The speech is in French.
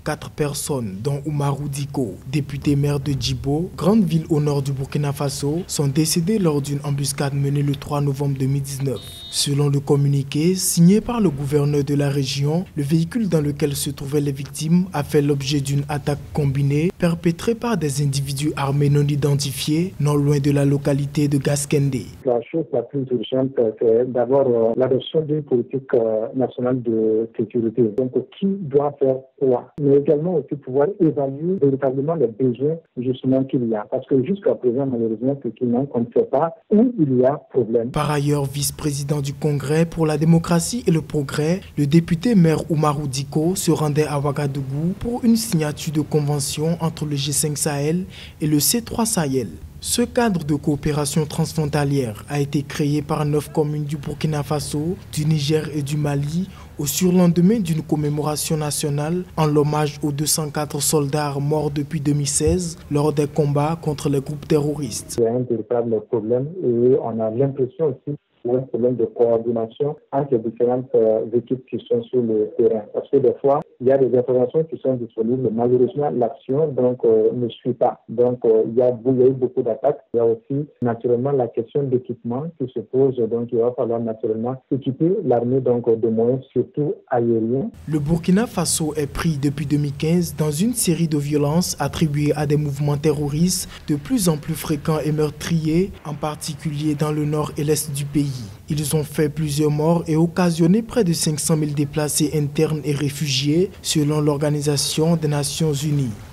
4 personnes, dont Oumarou Dicko, député maire de Djibo, grande ville au nord du Burkina Faso, sont décédés lors d'une embuscade menée le 3 novembre 2019. Selon le communiqué signé par le gouverneur de la région, le véhicule dans lequel se trouvaient les victimes a fait l'objet d'une attaque combinée perpétrée par des individus armés non identifiés, non loin de la localité de Gaskende. La chose la plus urgente, c'est d'abord l'adoption d'une politique nationale de sécurité. Donc, qui doit faire quoi? Mais également aussi pouvoir évaluer véritablement les besoins justement qu'il y a. Parce que jusqu'à présent, malheureusement, c'est qu'on ne sait pas où il y a problème. Par ailleurs, vice-président du Congrès pour la démocratie et le progrès, le député maire Oumarou Dicko se rendait à Ouagadougou pour une signature de convention entre le G5 Sahel et le C3 Sahel. Ce cadre de coopération transfrontalière a été créé par 9 communes du Burkina Faso, du Niger et du Mali au surlendemain d'une commémoration nationale en l'hommage aux 204 soldats morts depuis 2016 lors des combats contre les groupes terroristes. Il y a un véritable problème et on a l'impression aussi un problème de coordination entre les différentes équipes qui sont sur le terrain. Parce que des fois, il y a des informations qui sont disponibles, malheureusement, l'action ne suit pas. Donc, il y a eu beaucoup d'attaques. Il y a aussi, naturellement, la question d'équipement qui se pose. Donc, il va falloir naturellement équiper l'armée de moyens, surtout aériens. Le Burkina Faso est pris depuis 2015 dans une série de violences attribuées à des mouvements terroristes de plus en plus fréquents et meurtriers, en particulier dans le nord et l'est du pays. Ils ont fait plusieurs morts et occasionné près de 500 000 déplacés internes et réfugiés selon l'Organisation des Nations Unies.